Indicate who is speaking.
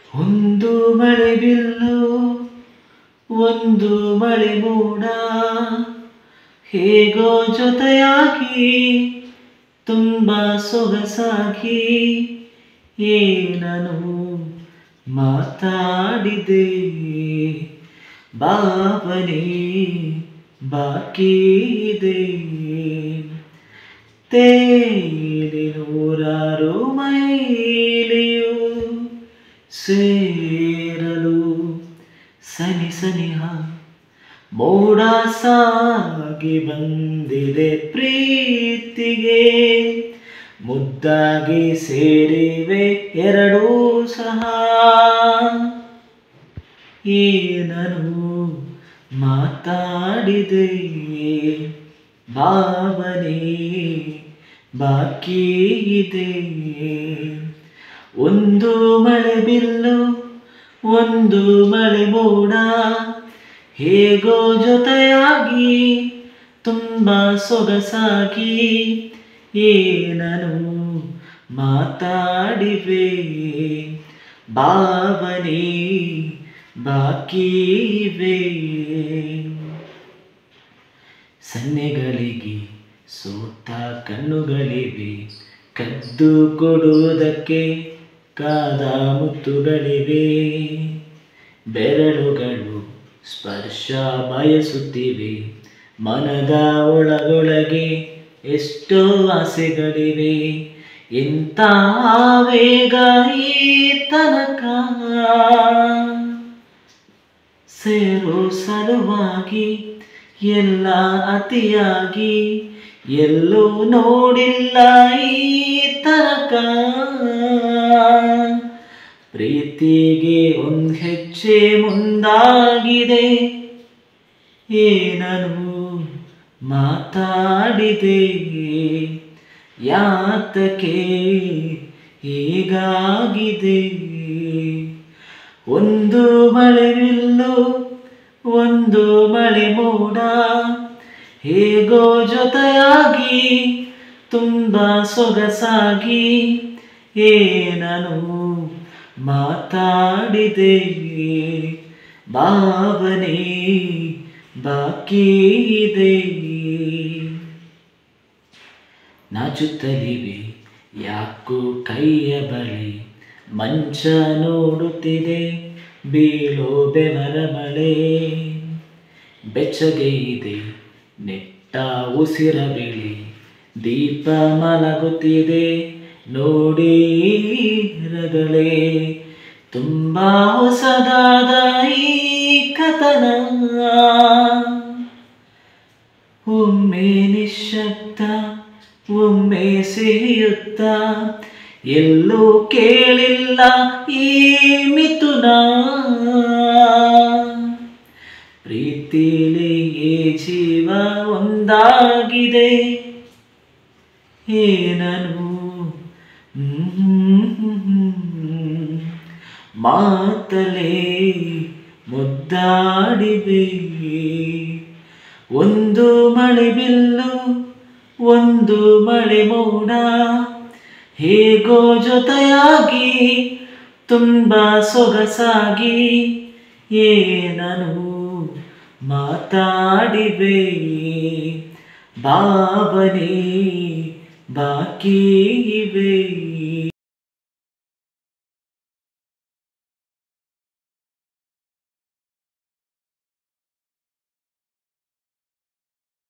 Speaker 1: ಒಂದು ಮಳೆ ಬಿಲ್ಲು ಒಂದು ಮಳೆ ಮೋಡ ಹೇಗೋ ಜೊತೆಯಾಗಿ ತುಂಬಾ ಸೊಗಸಾಗಿ ಏನನು ಮಾತಾಡಿದೆ ಭಾವನೆ ಬಾಕಿ ಇದೆ ತೇಲಿ ನೂರಾರು ಮೈಲಿಯು ಸೇರಲು ಸನಿ ಸನಿಹ ಮೋಡ ಸಾಗಿ ಬಂದಿದೆ ಪ್ರೀತಿಗೆ ಮುದ್ದಾಗಿ ಸೇರಿವೆ ಎರಡೂ ಸಹ ಏನನು ಮಾತಾಡಿದೆ ಭಾವನೆ ಬಾಕಿ ಇದೆ ಒಂದು ಮಳೆ ಬಿಲ್ಲು ಒಂದು ಮಳೆ ಮೋಡ ಹೇಗೋ ಜೊತೆಯಾಗಿ ತುಂಬಾ ಸೊಗಸಾಗಿ ಏನನು ಮಾತಾಡಿವೆ ಭಾವನೆ ಬಾಕಿ ಇವೆ ಸನ್ನೆಗಳಿಗೆ ಸೋತ ಕಣ್ಣುಗಳಿವೆ ಕದ್ದು ಕೊಡುವುದಕ್ಕೆ ಕಾದ ಮುತ್ತುಗಳಿವೆ ಬೆರಳುಗಳು ಸ್ಪರ್ಶ ಬಯಸುತ್ತಿವೆ ಮನದ ಒಳಗೊಳಗೆ ಎಷ್ಟೋ ಆಸೆಗಳಿವೆ ಎಂಥ ವೇಗ ಈ ತನಕ ಸೇರೋ ಸಲುವಾಗಿ ಎಲ್ಲ ಅತಿಯಾಗಿ ಎಲ್ಲೂ ನೋಡಿಲ್ಲ ಈ ತನಕ ಪ್ರೀತಿಗೆ ಒಂದು ಹೆಜ್ಜೆ ಮುಂದಾಗಿದೆ ಏನನು ಮಾತಾಡಿದೆ ಯಾತಕ್ಕೆ ಹೀಗಾಗಿದೆ ಒಂದು ಮಳೆ ಬಿಲ್ಲು ಒಂದು ಮಳೆ ಮೋಡ ಹೇಗೋ ಜೊತೆಯಾಗಿ ತುಂಬಾ ಸೊಗಸಾಗಿ ಏನನು ಮಾತಾಡಿದೆ ಭಾವನೆ ಬಾಕಿ ಇದೆ ನಾಚುತ್ತಲಿವೆ ಯಾಕೋ ಕೈಯ ಬಳಿ ಮಂಚ ನೋಡುತ್ತಿದೆ ಬೀಳೋ ಬೆವರ ಮಳೆ ಬೆಚ್ಚಗೆ ಇದೆ ನೆಟ್ಟ ಉಸಿರ ಬಿಳಿ ದೀಪ ಮಲಗುತ್ತಿದೆ ನೋಡಿ ರಗಳೇ ತುಂಬಾ ಹೊಸದಾದ ಈ ಕಥನ ಒಮ್ಮೆ ನಿಶ್ಶಬ್ದ ಒಮ್ಮೆ ಸಿಹಿಯುತ್ತ ಎಲ್ಲೂ ಕೇಳಿಲ್ಲ ಈ ಮಿಥುನ ಪ್ರೀತಿಲಿ ಈ ಜೀವ ಒಂದಾಗಿದೆ ಏನನು ಮಾತಲೇ ಮುದ್ದಾಡಿವೆ ಒಂದು ಮಳೆ ಬಿಲ್ಲು ಒಂದು ಮಳೆ ಮೋಡ ಹೇಗೋ ಜೊತೆಯಾಗಿ ತುಂಬಾ ಸೊಗಸಾಗಿ ಏನನು ಮಾತಾಡಿವೆ ಭಾವನೆ ಬಾಕಿ ಇವೆ.